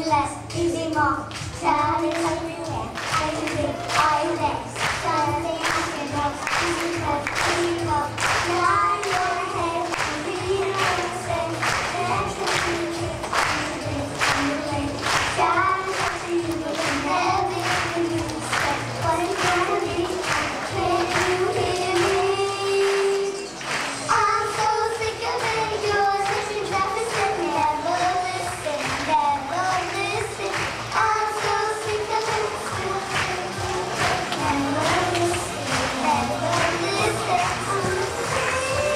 easy less, easy more. Tell me how you can. I can think, I less. Something I can know. Easy less, easy more. Nod your head, repeat what I say. That's what you can. You can. Shout out to you, but never can you say what it's gonna be. Can you hear me? I'm so sick of it. You're such a deficit. Never listen, never listen. I'm so sick of it. Never listen, never listen.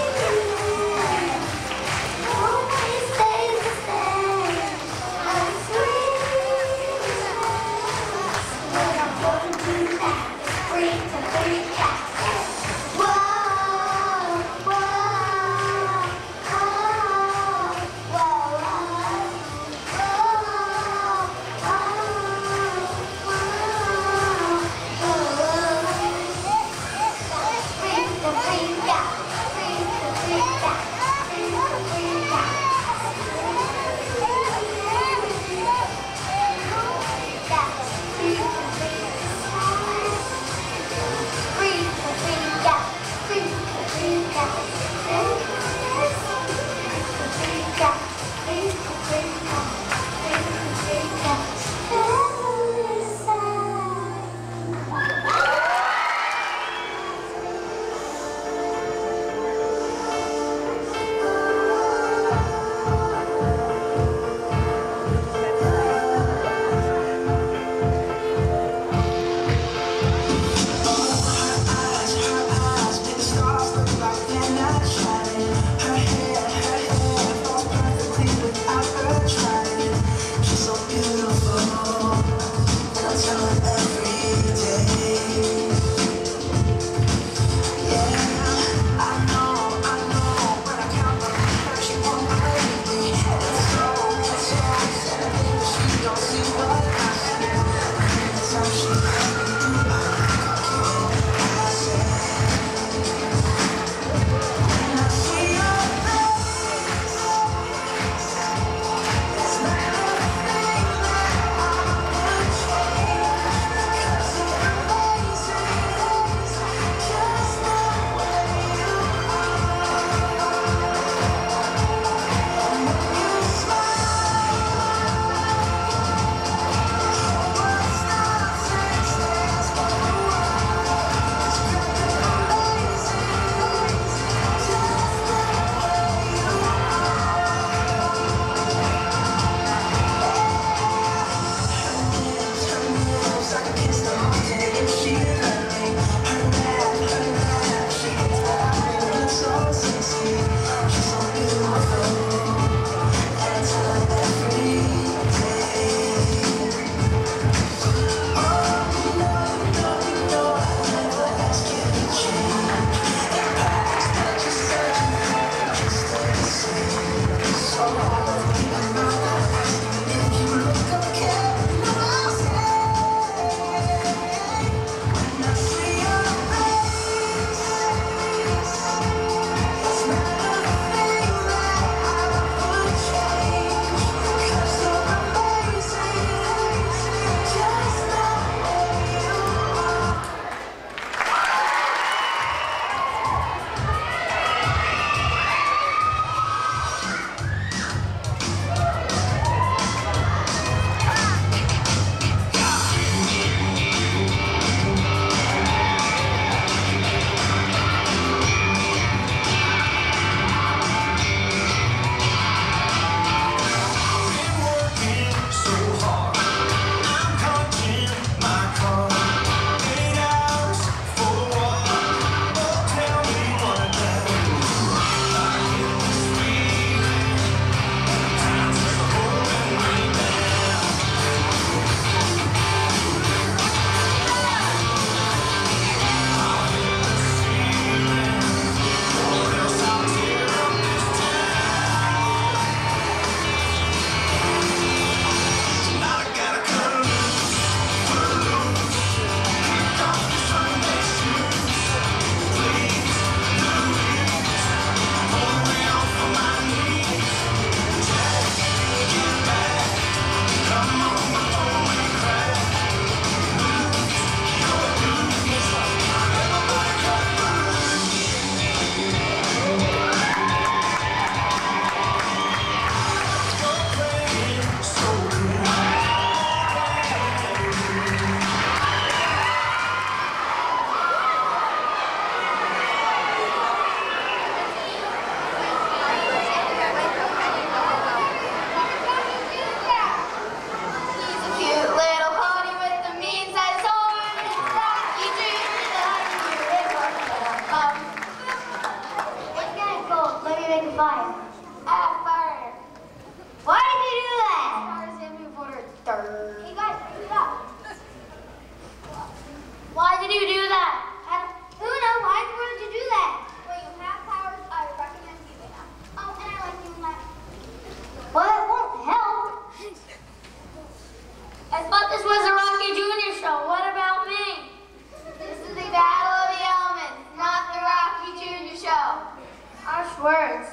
I thought this was a Rocky Jr. show. What about me? This is the Battle of the Elements, not the Rocky Jr. show. Harsh words.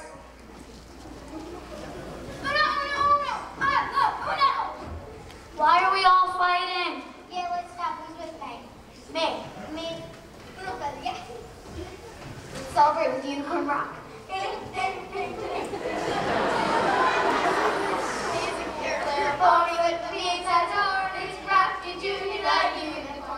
Why are we all fighting? Yeah, let's stop. Who's with me? Me. Me. Yeah. Let's celebrate with Unicorn Rock. Pony with the pizza horn, it's Rocky Jr. like unicorn.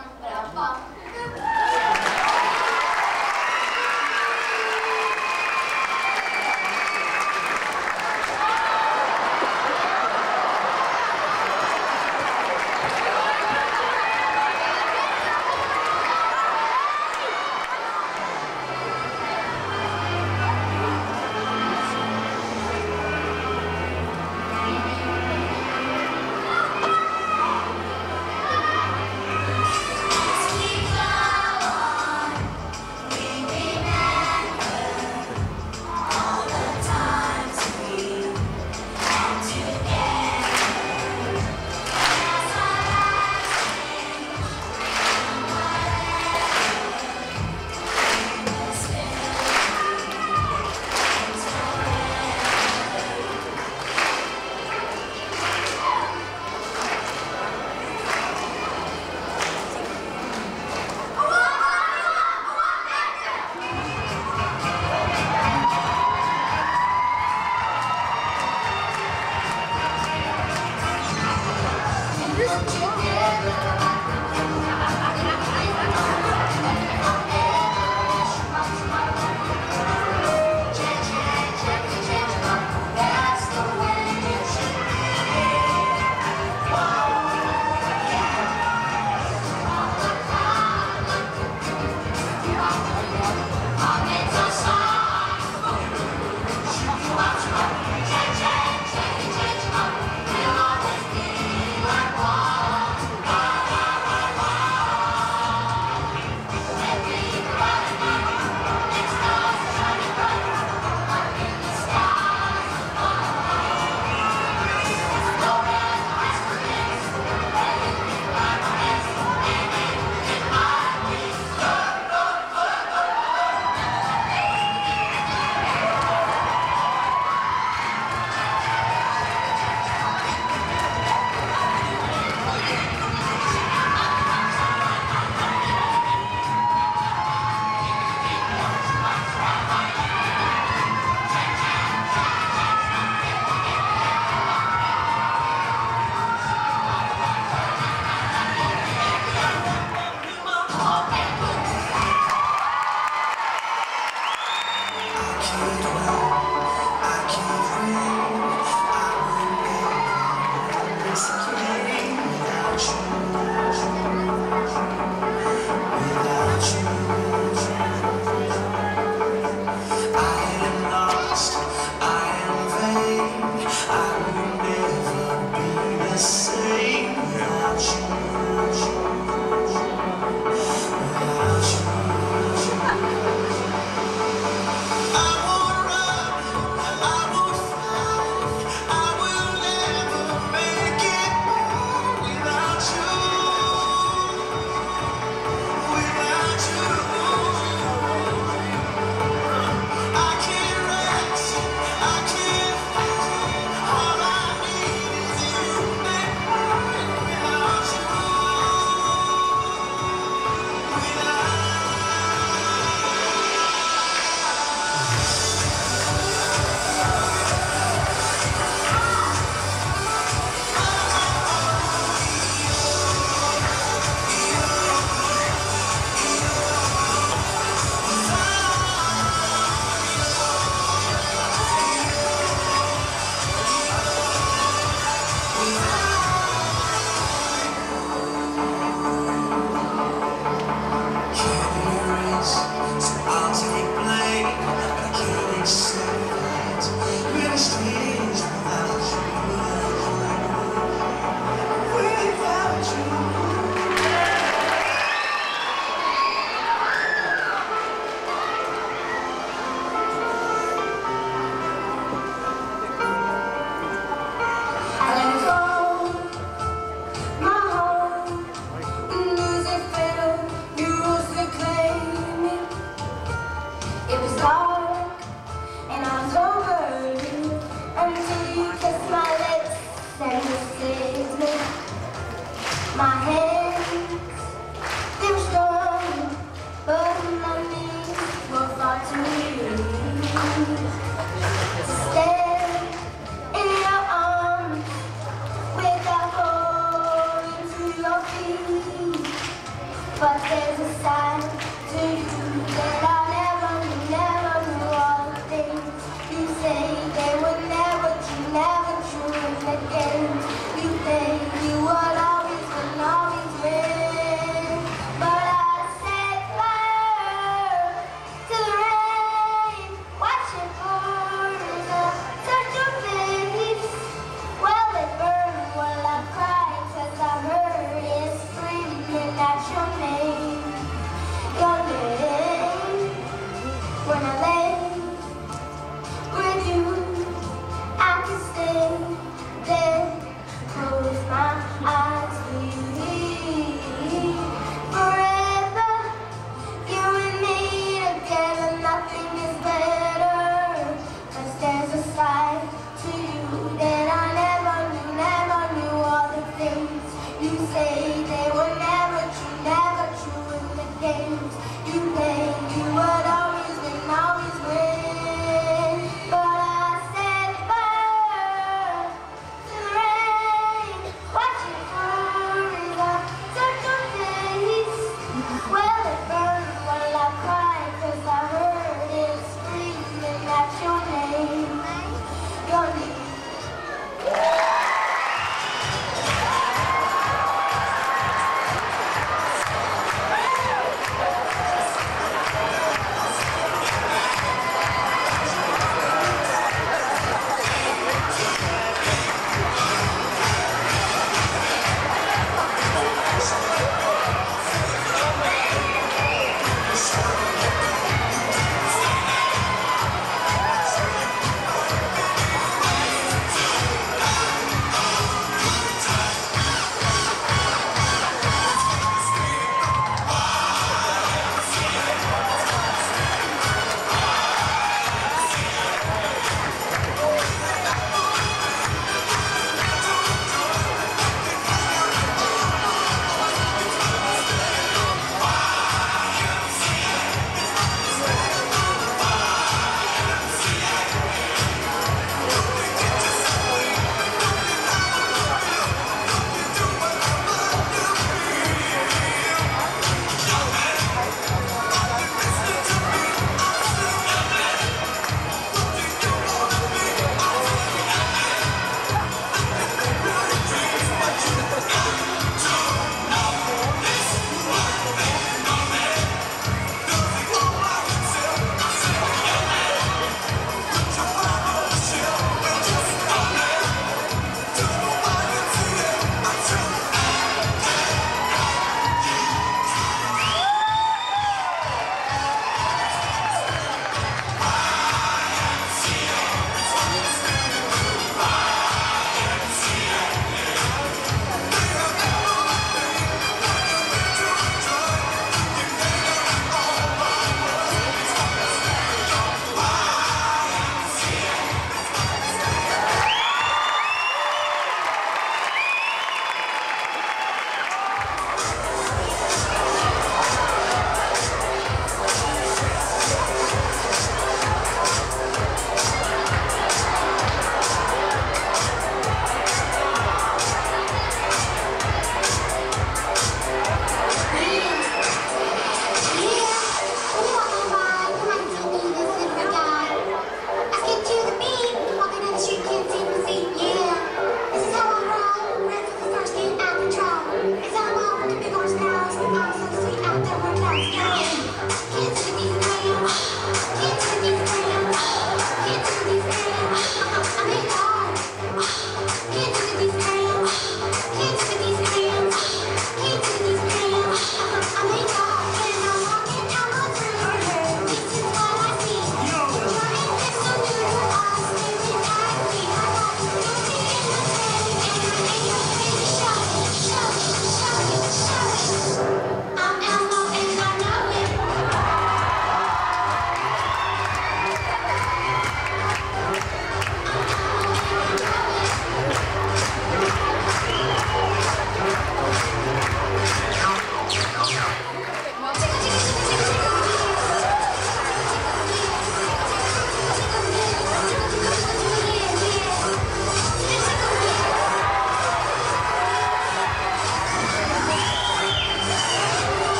My hands, they were strong, but my knees were far too weak to stand in your arms without falling to your feet. But there's a side to you that I never knew all the things you say they would never true, never true. And again, you say you would always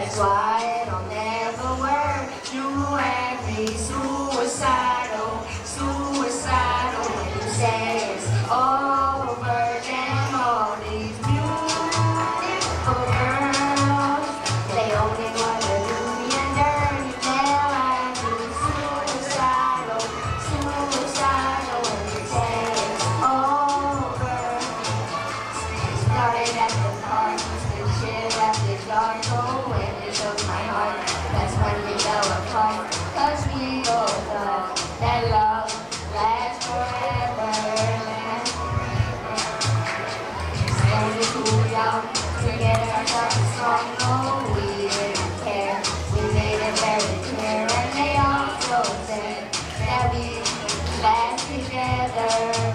That's why it'll never work. You and me, suicidal, suicidal. When you say it's over, damn all these beautiful girls, they only wanna do me dirty. They'll have you suicidal, suicidal. When you say it's over. Started at the park, the chill at the dark. Oh, when it shook my heart, that's when we fell apart. Cause we both thought that love lasts forever. Standing too young to get ourselves strong. No, we didn't care. We made it very clear, and they also said that we last together.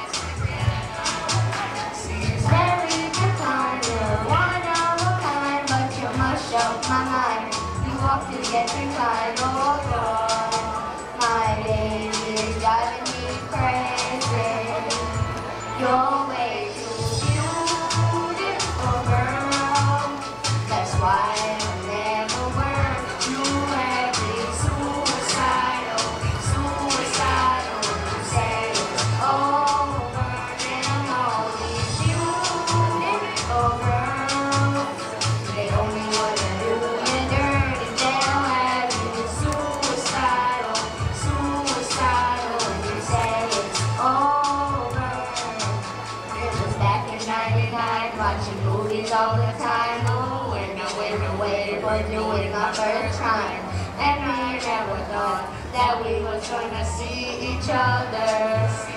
My mind, you walk to get inclined, oh boy, my baby is driving me crazy. You're way too beautiful, girl. That's why it'll never work. You and me, suicidal, suicidal. You say it's over, and all these beautiful girls, they only want to do you dirty. They'll have you suicidal, suicidal. When you say it's over. It was back in '99, watching movies all the time. Oh, when I waited for doing my first time. And we never thought that we was gonna see each other.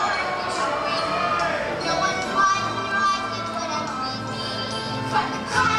Fuck the car!